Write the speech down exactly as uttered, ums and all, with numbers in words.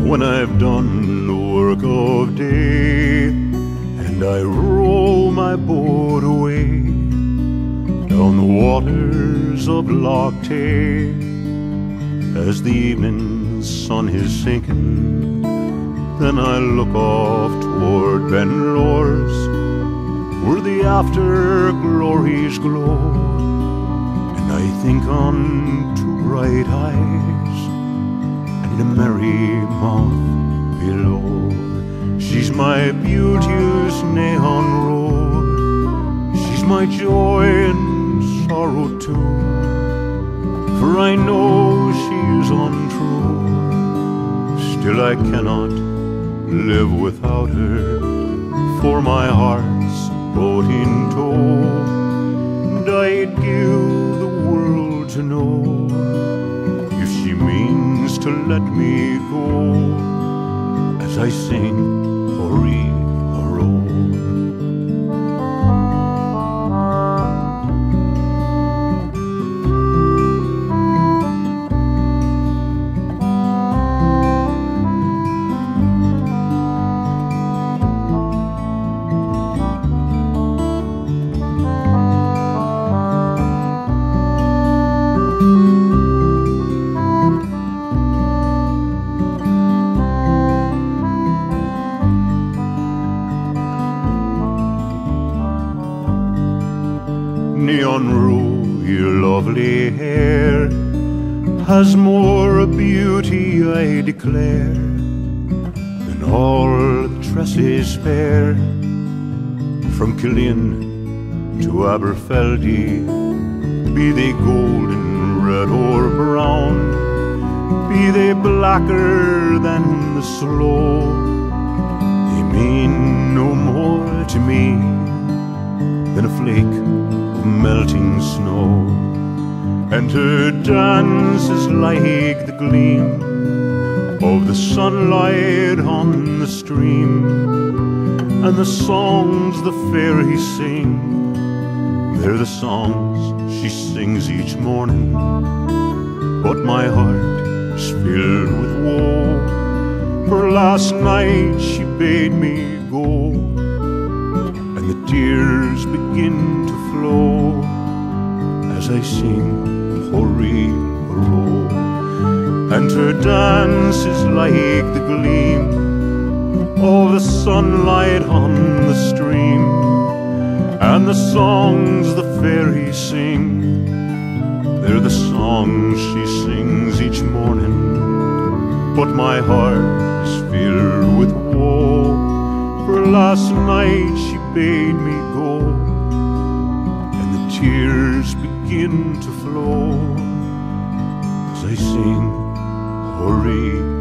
when I've done the work of day, and I row my boat away down the waters of Loch Tay. As the evening sun is sinking, then I look off toward Ben Lors, where the after glories glow, and I think on two bright eyes and a merry mouth below. She's my beauteous neon road, she's my joy and sorrow too, for I know she is untrue. Still I cannot live without her, for my heart's boat in tow, and I'd give the world to know if she means to let me go, as I sing Hurry, Hurrow. Neon Rue, your lovely hair has more beauty, I declare, than all the tresses fair. From Killeen to Aberfeldy, be they golden, red or brown, be they blacker than the sloe, they mean no more to me than a flake of melting snow. And her dance is like the gleam of the sunlight on the stream, and the songs the fairies sing, they're the songs she sings each morning. But my heart is filled with woe, for last night she bade me go, and the tears begin to flow as I sing Hurry, Hurrow. And her dance is like the gleam of the sunlight on the stream, and the songs the fairies sing, they're the songs she sings each morning. But my heart is filled with woe, for last night she bade me go, and the tears begin to flow as I sing Hurry,